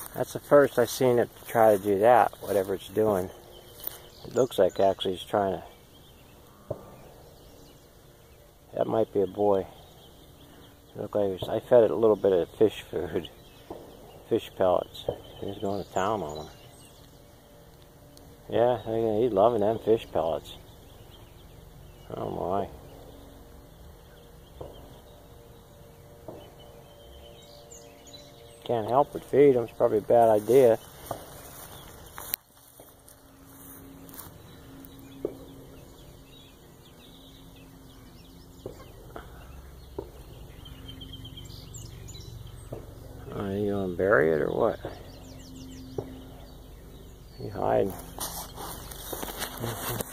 That's the first I've seen it try to do that, whatever it's doing. It looks like actually it's trying to... That might be a boy. It looked like I fed it a little bit of fish food. Fish pellets. He's going to town on them. Yeah, he's loving them fish pellets. Oh my. Can't help but feed them. It's probably a bad idea. Are you going to bury it or what? You hiding?